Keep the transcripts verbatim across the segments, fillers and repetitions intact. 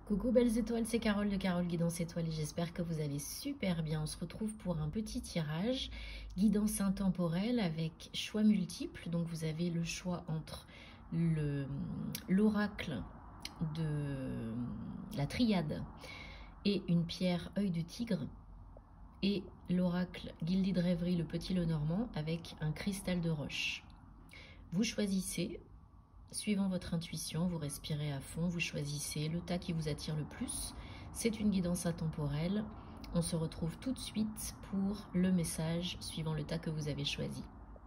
Coucou belles étoiles, c'est Carole de Carole Guidance Étoile et j'espère que vous allez super bien. On se retrouve pour un petit tirage guidance intemporelle avec choix multiples. Donc vous avez le choix entre l'oracle de la triade et une pierre œil de tigre et l'oracle Gilded Rêverie, le petit Lenormand avec un cristal de roche. Vous choisissez. Suivant votre intuition, vous respirez à fond, vous choisissez le tas qui vous attire le plus. C'est une guidance intemporelle. On se retrouve tout de suite pour le message suivant le tas que vous avez choisi.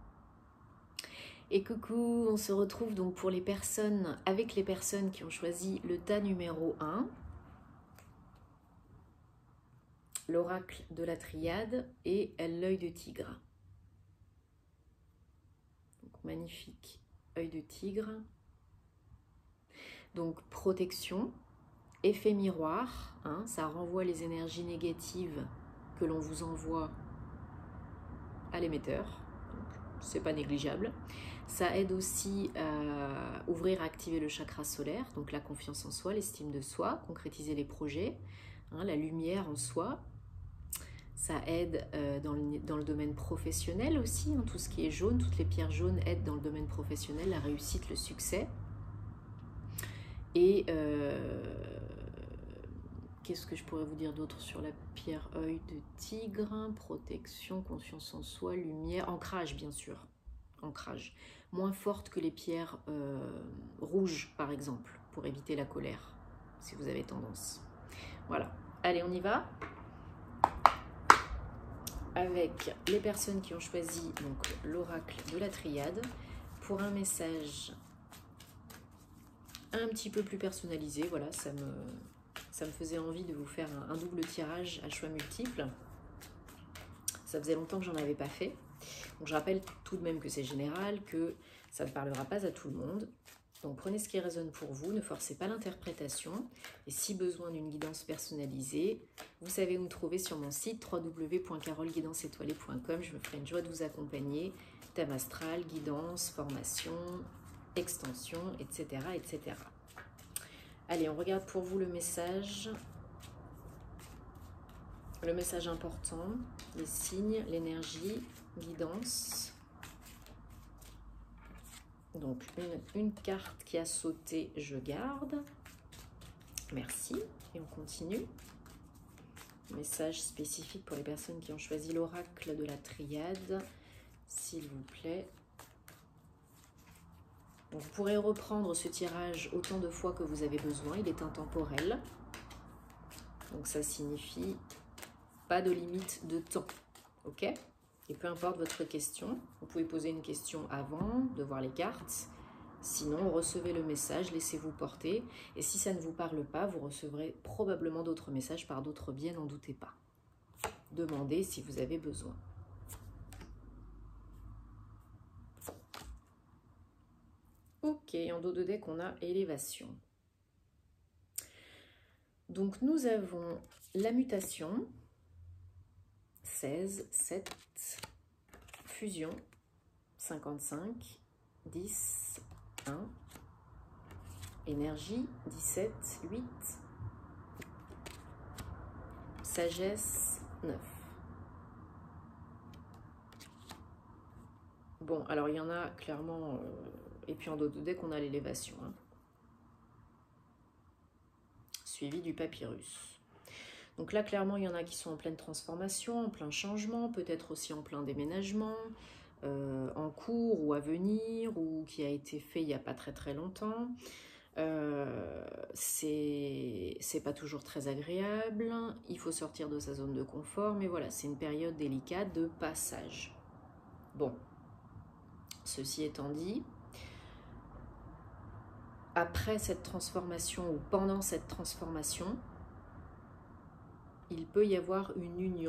Et coucou, on se retrouve donc pour les personnes, avec les personnes qui ont choisi le tas numéro un, l'oracle de la triade et l'œil de tigre. Donc, magnifique œil de tigre. Donc protection, effet miroir, hein, ça renvoie les énergies négatives que l'on vous envoie à l'émetteur, c'est pas négligeable. Ça aide aussi à ouvrir, à activer le chakra solaire, donc la confiance en soi, l'estime de soi, concrétiser les projets, hein, la lumière en soi. Ça aide euh, dans, le, dans le domaine professionnel aussi, hein, tout ce qui est jaune, toutes les pierres jaunes aident dans le domaine professionnel, la réussite, le succès. Et euh, qu'est-ce que je pourrais vous dire d'autre sur la pierre œil de tigre? Protection, confiance en soi, lumière, ancrage bien sûr. Ancrage. Moins forte que les pierres euh, rouges par exemple, pour éviter la colère, si vous avez tendance. Voilà. Allez, on y va. Avec les personnes qui ont choisi l'oracle de la triade, pour un message un petit peu plus personnalisé, voilà, ça me, ça me faisait envie de vous faire un, un double tirage à choix multiples. Ça faisait longtemps que j'en avais pas fait. Donc je rappelle tout de même que c'est général, que ça ne parlera pas à tout le monde. Donc prenez ce qui résonne pour vous, ne forcez pas l'interprétation. Et si besoin d'une guidance personnalisée, vous savez où me trouver sur mon site w w w point carole guidance étoilée point com. Je me ferai une joie de vous accompagner. Thème astral, guidance, formation, extension, et cetera, et cetera. Allez, on regarde pour vous le message. Le message important, les signes, l'énergie, guidance. Donc, une, une carte qui a sauté, je garde. Merci. Et on continue. Message spécifique pour les personnes qui ont choisi l'oracle de la triade, s'il vous plaît. Donc, vous pourrez reprendre ce tirage autant de fois que vous avez besoin. Il est intemporel. Donc, ça signifie pas de limite de temps. OK ? Et peu importe votre question, vous pouvez poser une question avant de voir les cartes. Sinon, recevez le message, laissez-vous porter. Et si ça ne vous parle pas, vous recevrez probablement d'autres messages par d'autres biais, n'en doutez pas. Demandez si vous avez besoin. Ok, en dos de deck, on a élévation. Donc, nous avons la mutation, seize, sept, fusion, cinquante-cinq, dix, un, énergie, dix-sept, huit, sagesse, neuf. Bon, alors il y en a clairement... Euh, et puis en dos de deck, on a l'élévation. Hein, suivi du papyrus. Donc là, clairement, il y en a qui sont en pleine transformation, en plein changement, peut-être aussi en plein déménagement, euh, en cours ou à venir, ou qui a été fait il n'y a pas très très longtemps. Euh, c'est pas toujours très agréable, il faut sortir de sa zone de confort, mais voilà, c'est une période délicate de passage. Bon, ceci étant dit, après cette transformation ou pendant cette transformation, il peut y avoir une union,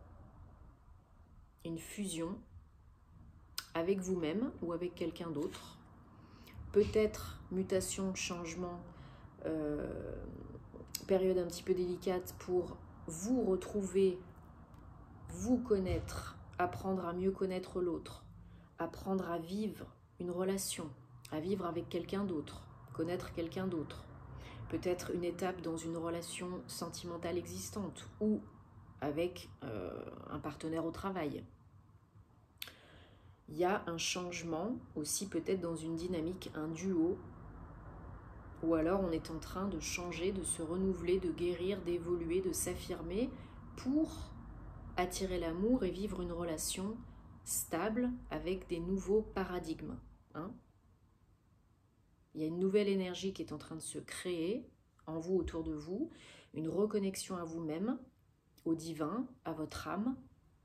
une fusion avec vous-même ou avec quelqu'un d'autre. Peut-être mutation, changement, euh, période un petit peu délicate pour vous retrouver, vous connaître, apprendre à mieux connaître l'autre, apprendre à vivre une relation, à vivre avec quelqu'un d'autre, connaître quelqu'un d'autre. peut-être une étape dans une relation sentimentale existante ou avec euh, un partenaire au travail. Il y a un changement aussi peut-être dans une dynamique, un duo, ou alors on est en train de changer, de se renouveler, de guérir, d'évoluer, de s'affirmer pour attirer l'amour et vivre une relation stable avec des nouveaux paradigmes. Hein. Il y a une nouvelle énergie qui est en train de se créer en vous, autour de vous, une reconnexion à vous-même, au divin, à votre âme.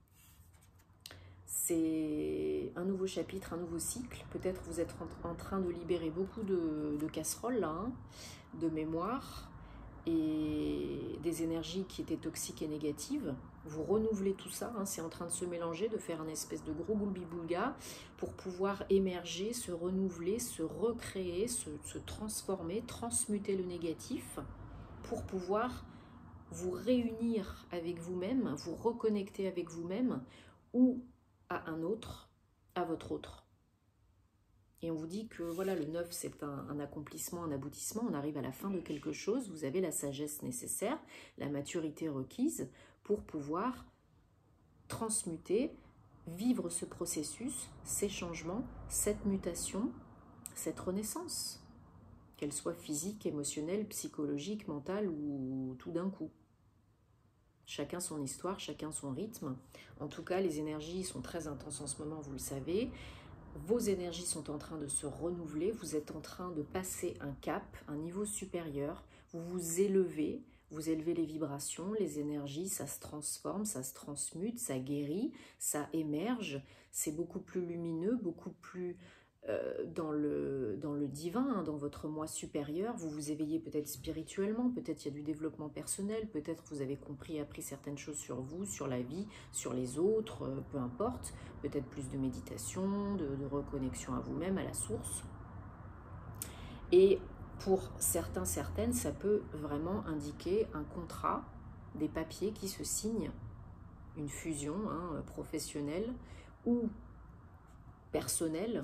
C'est un nouveau chapitre, un nouveau cycle. Peut-être vous êtes en train de libérer beaucoup de, de casseroles, là, hein, de mémoire et des énergies qui étaient toxiques et négatives. Vous renouvelez tout ça, hein, c'est en train de se mélanger, de faire un espèce de gros boulbi-boulga pour pouvoir émerger, se renouveler, se recréer, se, se transformer, transmuter le négatif pour pouvoir vous réunir avec vous-même, vous reconnecter avec vous-même ou à un autre, à votre autre. Et on vous dit que voilà, le neuf, c'est un, un accomplissement, un aboutissement. On arrive à la fin de quelque chose. Vous avez la sagesse nécessaire, la maturité requise pour pouvoir transmuter, vivre ce processus, ces changements, cette mutation, cette renaissance, qu'elle soit physique, émotionnelle, psychologique, mentale ou tout d'un coup. Chacun son histoire, chacun son rythme. En tout cas, les énergies sont très intenses en ce moment, vous le savez. Vos énergies sont en train de se renouveler. Vous êtes en train de passer un cap, un niveau supérieur. Vous vous élevez, vous élevez les vibrations, les énergies, ça se transforme, ça se transmute, ça guérit, ça émerge. C'est beaucoup plus lumineux, beaucoup plus... Euh, dans, le, dans le divin, hein, dans votre moi supérieur, vous vous éveillez peut-être spirituellement, peut-être il y a du développement personnel, peut-être vous avez compris, appris certaines choses sur vous, sur la vie, sur les autres, euh, peu importe, peut-être plus de méditation, de, de reconnexion à vous-même, à la source. Et pour certains, certaines, ça peut vraiment indiquer un contrat, des papiers qui se signent, une fusion hein, professionnelle ou personnelle,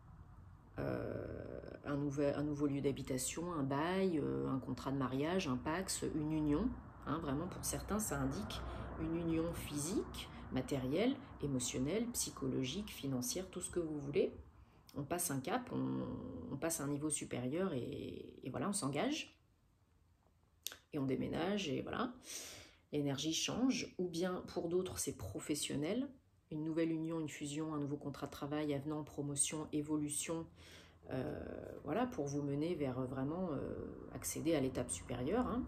Euh, un, nouvel, un nouveau lieu d'habitation, un bail, euh, un contrat de mariage, un pax, une union. Hein, vraiment, pour certains, ça indique une union physique, matérielle, émotionnelle, psychologique, financière, tout ce que vous voulez. On passe un cap, on, on passe à un niveau supérieur et, et voilà, on s'engage. Et on déménage et voilà. L'énergie change. Ou bien, pour d'autres, c'est professionnel. Une nouvelle union, une fusion, un nouveau contrat de travail, avenant, promotion, évolution, euh, voilà, pour vous mener vers vraiment euh, accéder à l'étape supérieure, hein,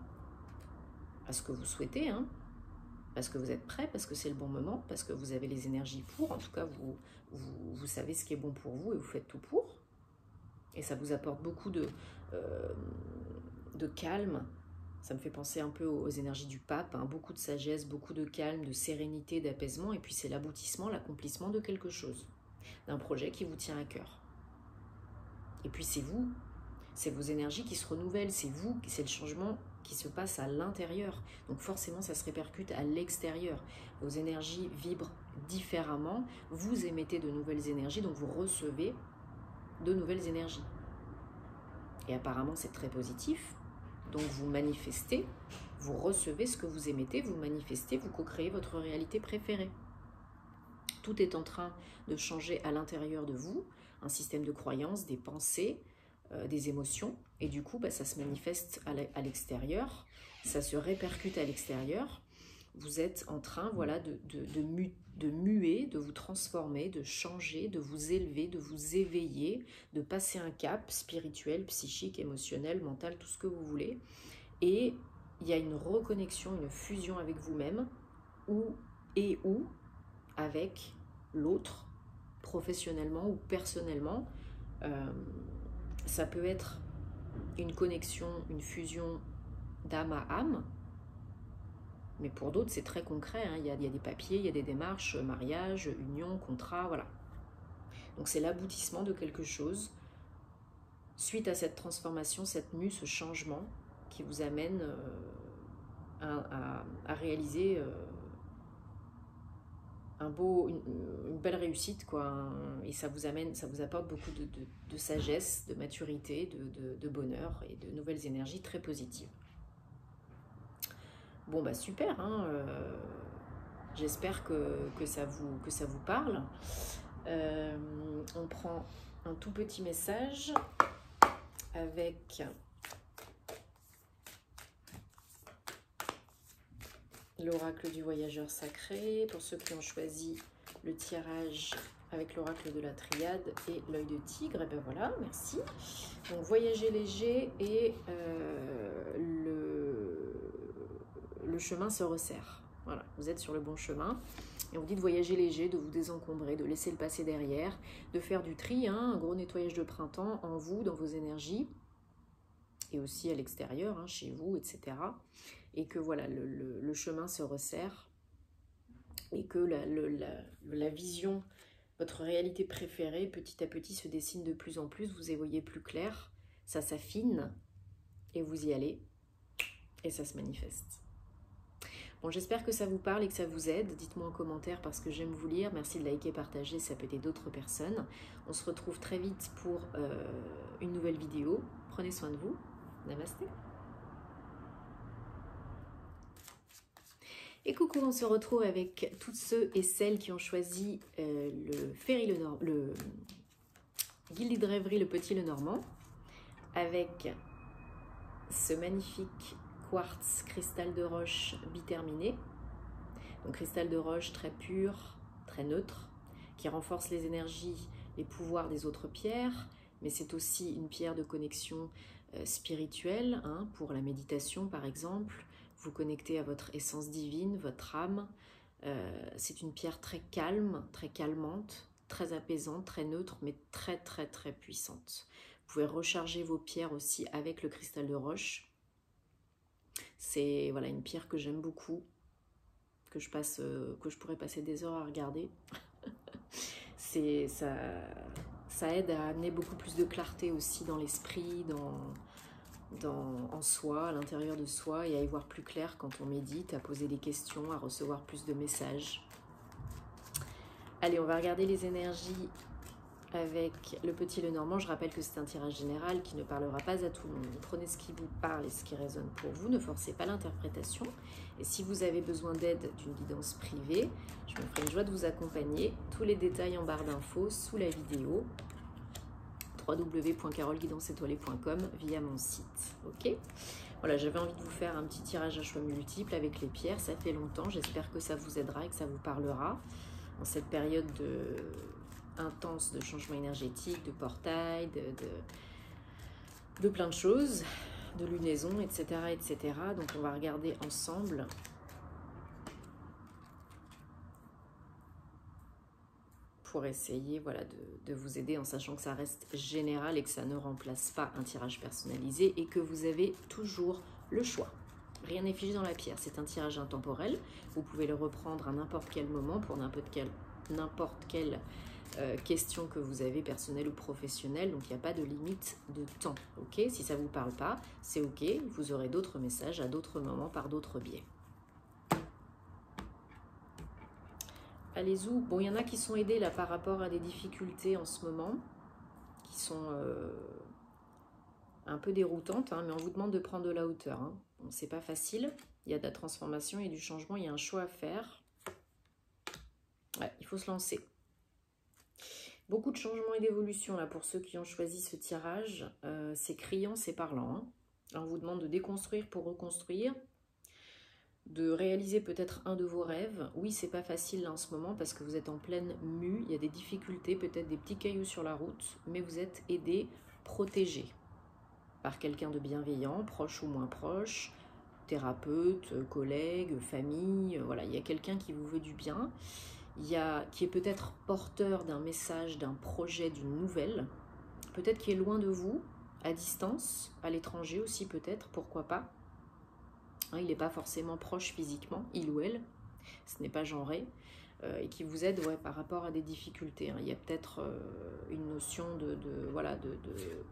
à ce que vous souhaitez, hein, parce que vous êtes prêt, parce que c'est le bon moment, parce que vous avez les énergies pour, en tout cas vous, vous, vous savez ce qui est bon pour vous et vous faites tout pour, et ça vous apporte beaucoup de, euh, de calme. Ça me fait penser un peu aux énergies du pape, hein, beaucoup de sagesse, beaucoup de calme, de sérénité, d'apaisement, et puis c'est l'aboutissement, l'accomplissement de quelque chose, d'un projet qui vous tient à cœur. Et puis c'est vous, c'est vos énergies qui se renouvellent, c'est vous, c'est le changement qui se passe à l'intérieur. Donc forcément, ça se répercute à l'extérieur. Vos énergies vibrent différemment, vous émettez de nouvelles énergies, donc vous recevez de nouvelles énergies. Et apparemment, c'est très positif. Donc vous manifestez, vous recevez ce que vous émettez, vous manifestez, vous co-créez votre réalité préférée. Tout est en train de changer à l'intérieur de vous, un système de croyances, des pensées, euh, des émotions, et du coup bah, ça se manifeste à l'extérieur, ça se répercute à l'extérieur. Vous êtes en train voilà, de, de, de, mu, de muer, de vous transformer, de changer, de vous élever, de vous éveiller, de passer un cap spirituel, psychique, émotionnel, mental, tout ce que vous voulez. Et il y a une reconnexion, une fusion avec vous-même, ou et ou avec l'autre, professionnellement ou personnellement. Euh, ça peut être une connexion, une fusion d'âme à âme, mais pour d'autres, c'est très concret. Hein. Il y a, il y a des papiers, il y a des démarches, mariage, union, contrat, voilà. Donc c'est l'aboutissement de quelque chose. Suite à cette transformation, cette mue, ce changement qui vous amène euh, à, à, à réaliser euh, un beau, une, une belle réussite, quoi. Un, et ça vous amène, ça vous apporte beaucoup de, de, de sagesse, de maturité, de, de, de bonheur et de nouvelles énergies très positives. Bon, bah super, hein, euh, j'espère que, que, ça vous, que ça vous parle. Euh, on prend un tout petit message avec l'oracle du voyageur sacré, pour ceux qui ont choisi le tirage avec l'oracle de la triade et l'œil de tigre, et ben voilà, merci. Donc voyager léger et euh, le, le chemin se resserre. Voilà, vous êtes sur le bon chemin. Et on vous dit de voyager léger, de vous désencombrer, de laisser le passé derrière, de faire du tri, hein, un gros nettoyage de printemps en vous, dans vos énergies, et aussi à l'extérieur, hein, chez vous, et cetera. Et que voilà, le, le, le chemin se resserre, et que la, le, la, la vision, votre réalité préférée, petit à petit se dessine de plus en plus, vous y voyez plus clair, ça s'affine, et vous y allez, et ça se manifeste. Bon, j'espère que ça vous parle et que ça vous aide. Dites-moi en commentaire parce que j'aime vous lire. Merci de liker, partager, ça peut aider d'autres personnes. On se retrouve très vite pour euh, une nouvelle vidéo. Prenez soin de vous. Namasté. Et coucou, on se retrouve avec tous ceux et celles qui ont choisi euh, le Ferry le Nord, le Gilded Rêverie, le Petit Le Normand, avec ce magnifique quartz cristal de roche biterminé, donc cristal de roche très pur, très neutre, qui renforce les énergies, les pouvoirs des autres pierres, mais c'est aussi une pierre de connexion euh, spirituelle, hein, pour la méditation par exemple, vous connectez à votre essence divine, votre âme, euh, c'est une pierre très calme, très calmante, très apaisante, très neutre, mais très très très puissante. Vous pouvez recharger vos pierres aussi avec le cristal de roche. C'est voilà, une pierre que j'aime beaucoup, que je, passe, euh, que je pourrais passer des heures à regarder. C'est, ça, ça aide à amener beaucoup plus de clarté aussi dans l'esprit, dans, dans, en soi, à l'intérieur de soi, et à y voir plus clair quand on médite, à poser des questions, à recevoir plus de messages. Allez, on va regarder les énergies avec le Petit Le Normand. Je rappelle que c'est un tirage général qui ne parlera pas à tout le monde. Prenez ce qui vous parle et ce qui résonne pour vous, ne forcez pas l'interprétation. Et si vous avez besoin d'aide d'une guidance privée, je me ferai une joie de vous accompagner. Tous les détails en barre d'infos sous la vidéo, w w w point carole guidance étoilée point com via mon site. Ok, voilà, j'avais envie de vous faire un petit tirage à choix multiples avec les pierres. Ça fait longtemps, j'espère que ça vous aidera et que ça vous parlera en cette période de intense de changement énergétique, de portail, de, de, de plein de choses, de lunaison, et cetera, et cetera. Donc on va regarder ensemble pour essayer, voilà, de, de vous aider en sachant que ça reste général et que ça ne remplace pas un tirage personnalisé et que vous avez toujours le choix. Rien n'est figé dans la pierre, c'est un tirage intemporel. Vous pouvez le reprendre à n'importe quel moment pour n'importe quel, n'importe quel Euh, questions que vous avez personnelles ou professionnelles, donc il n'y a pas de limite de temps, ok? Si ça ne vous parle pas, c'est ok, vous aurez d'autres messages à d'autres moments par d'autres biais. Allez-y, bon, il y en a qui sont aidés là par rapport à des difficultés en ce moment, qui sont euh, un peu déroutantes, hein, mais on vous demande de prendre de la hauteur, hein. Bon, c'est pas facile, il y a de la transformation et du changement, il y a un choix à faire. Ouais, il faut se lancer. Beaucoup de changements et d'évolution là pour ceux qui ont choisi ce tirage. Euh, c'est criant, c'est parlant, hein. Alors, on vous demande de déconstruire pour reconstruire, de réaliser peut-être un de vos rêves. Oui, c'est pas facile là en ce moment parce que vous êtes en pleine mue. Il y a des difficultés, peut-être des petits cailloux sur la route, mais vous êtes aidé, protégé par quelqu'un de bienveillant, proche ou moins proche, thérapeute, collègue, famille. Voilà, il y a quelqu'un qui vous veut du bien. Il y a, qui est peut-être porteur d'un message, d'un projet, d'une nouvelle, peut-être qui est loin de vous, à distance, à l'étranger aussi peut-être, pourquoi pas. Hein, il n'est pas forcément proche physiquement, il ou elle, ce n'est pas genré, euh, et qui vous aide, ouais, par rapport à des difficultés. Hein. Il y a peut-être euh, une notion de, de voilà, de, de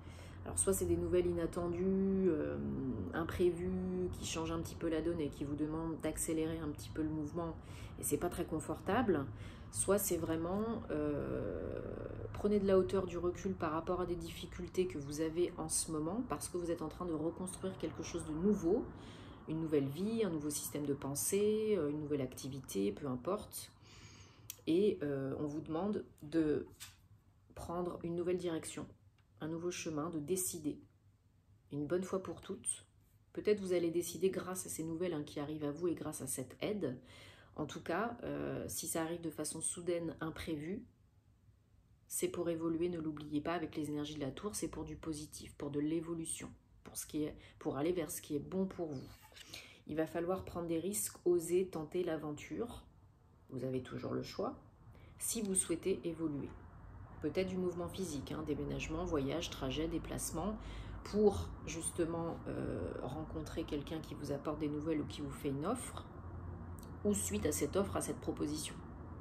Alors soit c'est des nouvelles inattendues, euh, imprévues, qui changent un petit peu la donne et qui vous demandent d'accélérer un petit peu le mouvement et c'est pas très confortable. Soit c'est vraiment, euh, prenez de la hauteur, du recul par rapport à des difficultés que vous avez en ce moment parce que vous êtes en train de reconstruire quelque chose de nouveau, une nouvelle vie, un nouveau système de pensée, une nouvelle activité, peu importe. Et euh, on vous demande de prendre une nouvelle direction, un nouveau chemin, de décider, une bonne fois pour toutes. Peut-être vous allez décider grâce à ces nouvelles hein, qui arrivent à vous et grâce à cette aide. En tout cas, euh, si ça arrive de façon soudaine, imprévue, c'est pour évoluer, ne l'oubliez pas, avec les énergies de la tour, c'est pour du positif, pour de l'évolution, pour, ce qui est, pour aller vers ce qui est bon pour vous. Il va falloir prendre des risques, oser tenter l'aventure. Vous avez toujours le choix, si vous souhaitez évoluer. Peut-être du mouvement physique, hein, déménagement, voyage, trajet, déplacement, pour justement euh, rencontrer quelqu'un qui vous apporte des nouvelles ou qui vous fait une offre, ou suite à cette offre, à cette proposition,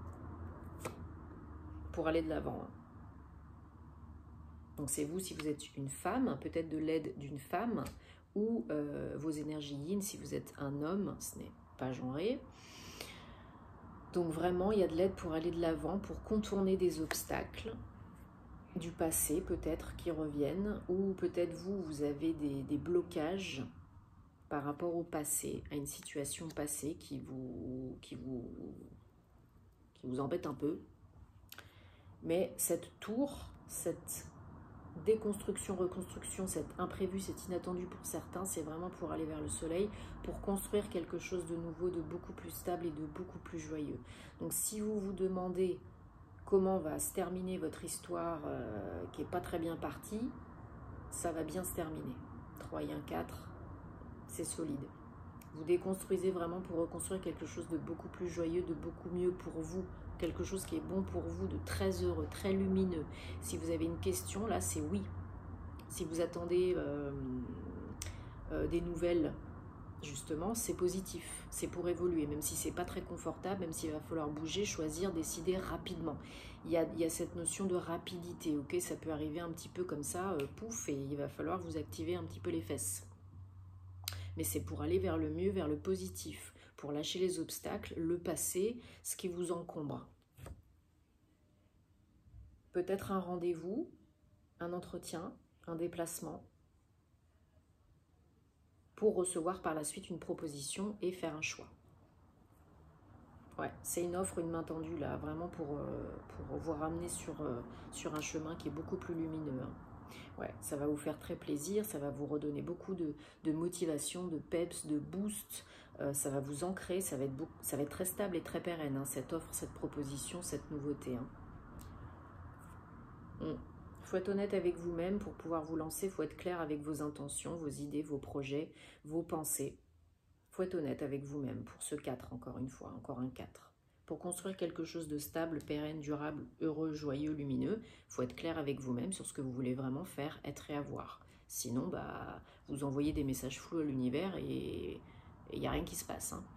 pour aller de l'avant. Hein. Donc c'est vous si vous êtes une femme, peut-être de l'aide d'une femme, ou euh, vos énergies yin si vous êtes un homme, ce n'est pas genré. Donc vraiment, il y a de l'aide pour aller de l'avant, pour contourner des obstacles du passé peut-être qui reviennent, ou peut-être vous, vous avez des, des blocages par rapport au passé, à une situation passée qui vous, qui vous, qui vous embête un peu. Mais cette tour, cette déconstruction, reconstruction, cet imprévu, cet inattendu pour certains, c'est vraiment pour aller vers le soleil, pour construire quelque chose de nouveau, de beaucoup plus stable et de beaucoup plus joyeux. Donc si vous vous demandez comment va se terminer votre histoire euh, qui n'est pas très bien partie, ça va bien se terminer. trois et un, quatre, c'est solide. Vous déconstruisez vraiment pour reconstruire quelque chose de beaucoup plus joyeux, de beaucoup mieux pour vous, quelque chose qui est bon pour vous, de très heureux, très lumineux. Si vous avez une question, là, c'est oui. Si vous attendez euh, euh, des nouvelles, justement, c'est positif. C'est pour évoluer, même si c'est pas très confortable, même s'il va falloir bouger, choisir, décider rapidement. Il y a, il y a cette notion de rapidité, ok? Ça peut arriver un petit peu comme ça, euh, pouf, et il va falloir vous activer un petit peu les fesses. Mais c'est pour aller vers le mieux, vers le positif, pour lâcher les obstacles, le passé, ce qui vous encombre. Peut-être un rendez-vous, un entretien, un déplacement, pour recevoir par la suite une proposition et faire un choix. Ouais, c'est une offre, une main tendue là, vraiment pour, euh, pour vous ramener sur, euh, sur un chemin qui est beaucoup plus lumineux. Hein. Ouais, ça va vous faire très plaisir, ça va vous redonner beaucoup de, de motivation, de peps, de boost, euh, ça va vous ancrer, ça va être, beaucoup, ça va être très stable et très pérenne, hein, cette offre, cette proposition, cette nouveauté. Hein. Il mm. faut être honnête avec vous-même pour pouvoir vous lancer, il faut être clair avec vos intentions, vos idées, vos projets, vos pensées. Il faut être honnête avec vous-même pour ce quatre, encore une fois, encore un quatre. Pour construire quelque chose de stable, pérenne, durable, heureux, joyeux, lumineux, il faut être clair avec vous-même sur ce que vous voulez vraiment faire, être et avoir. Sinon, bah, vous envoyez des messages flous à l'univers et il n'y a rien qui se passe. Hein.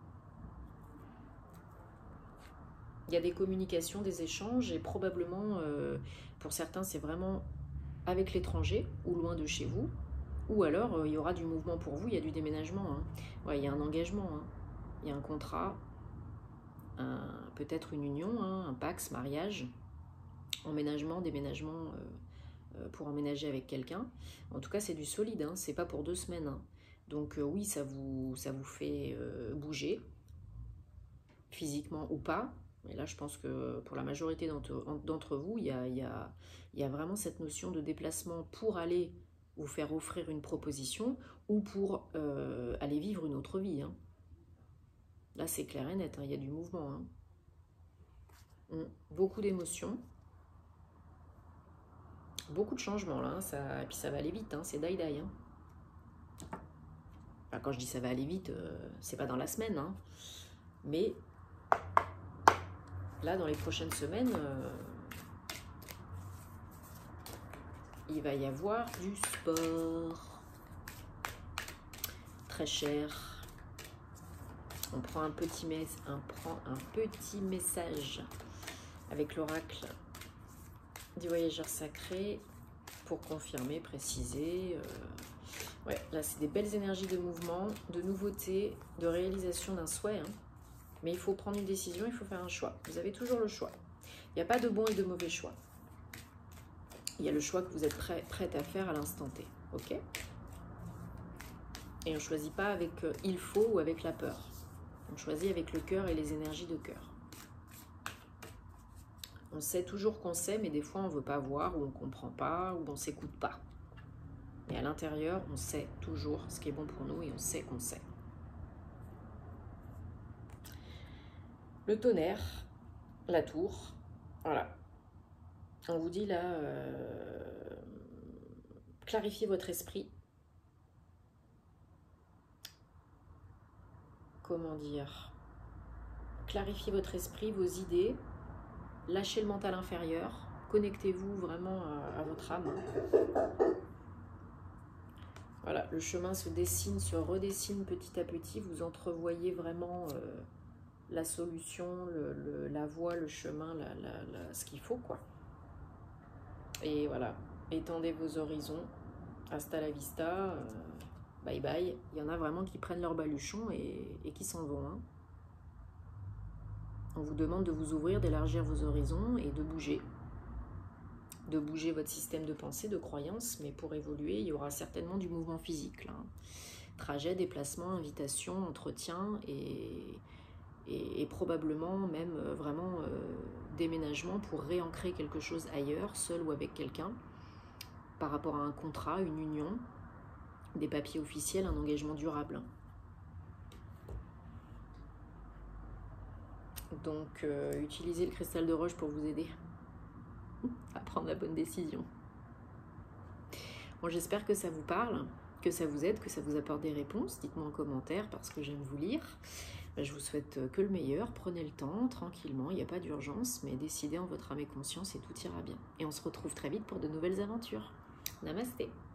Il y a des communications, des échanges et probablement, euh, pour certains, c'est vraiment avec l'étranger ou loin de chez vous. Ou alors, euh, il y aura du mouvement pour vous, il y a du déménagement. Hein. Ouais, il y a un engagement, hein. Il y a un contrat. Peut-être une union, hein, un pax, mariage, emménagement, déménagement euh, pour emménager avec quelqu'un. En tout cas, c'est du solide, hein, c'est pas pour deux semaines. Hein. Donc euh, oui, ça vous, ça vous fait euh, bouger, physiquement ou pas. Et là, je pense que pour la majorité d'entre vous, il y a, il y a, il y a vraiment cette notion de déplacement pour aller vous faire offrir une proposition ou pour euh, aller vivre une autre vie. Hein. Là, c'est clair et net, hein, il y a du mouvement. Hein. Mmh. Beaucoup d'émotions. Beaucoup de changements, là. Hein, ça... Et puis ça va aller vite, hein, c'est die-die. Hein. Enfin, quand je dis ça va aller vite, euh, c'est pas dans la semaine. Hein. Mais là, dans les prochaines semaines, euh, il va y avoir du sport. Très cher. On prend un petit, mes... on prend un petit message avec l'oracle du voyageur sacré pour confirmer, préciser. Euh, ouais, là, c'est des belles énergies de mouvement, de nouveauté, de réalisation d'un souhait. Hein. Mais il faut prendre une décision, il faut faire un choix. Vous avez toujours le choix. Il n'y a pas de bon et de mauvais choix. Il y a le choix que vous êtes prêt, prête à faire à l'instant T. Ok? Et on ne choisit pas avec euh, il faut ou avec la peur. On choisit avec le cœur et les énergies de cœur. On sait toujours qu'on sait, mais des fois on ne veut pas voir, ou on ne comprend pas, ou on ne s'écoute pas. Mais à l'intérieur, on sait toujours ce qui est bon pour nous et on sait qu'on sait. Le tonnerre, la tour, voilà. On vous dit là, euh, clarifiez votre esprit. Comment dire? Clarifiez votre esprit, vos idées. Lâchez le mental inférieur. Connectez-vous vraiment à, à votre âme. Voilà, le chemin se dessine, se redessine petit à petit. Vous entrevoyez vraiment euh, la solution, le, le, la voie, le chemin, la, la, la, ce qu'il faut, quoi. Et voilà, étendez vos horizons. Hasta la vista. Euh, bye bye. Il y en a vraiment qui prennent leur baluchon et, et qui s'en vont. Hein. On vous demande de vous ouvrir, d'élargir vos horizons et de bouger. De bouger votre système de pensée, de croyance, mais pour évoluer, il y aura certainement du mouvement physique. Là. Trajet, déplacement, invitation, entretien et, et, et probablement même euh, vraiment euh, déménagement pour réancrer quelque chose ailleurs, seul ou avec quelqu'un, par rapport à un contrat, une union, des papiers officiels, un engagement durable. Donc, euh, utilisez le cristal de roche pour vous aider à prendre la bonne décision. Bon, j'espère que ça vous parle, que ça vous aide, que ça vous apporte des réponses. Dites-moi en commentaire parce que j'aime vous lire. Je vous souhaite que le meilleur. Prenez le temps, tranquillement, il n'y a pas d'urgence, mais décidez en votre âme et conscience et tout ira bien. Et on se retrouve très vite pour de nouvelles aventures. Namasté.